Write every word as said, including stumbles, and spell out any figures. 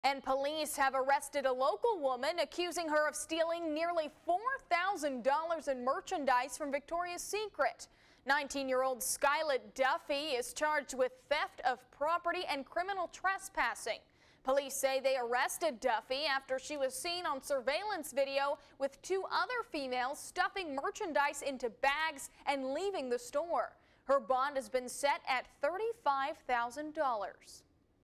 And police have arrested a local woman accusing her of stealing nearly four thousand dollars in merchandise from Victoria's Secret. nineteen-year-old Skylet Duffy is charged with theft of property and criminal trespassing. Police say they arrested Duffy after she was seen on surveillance video with two other females stuffing merchandise into bags and leaving the store. Her bond has been set at thirty-five thousand dollars.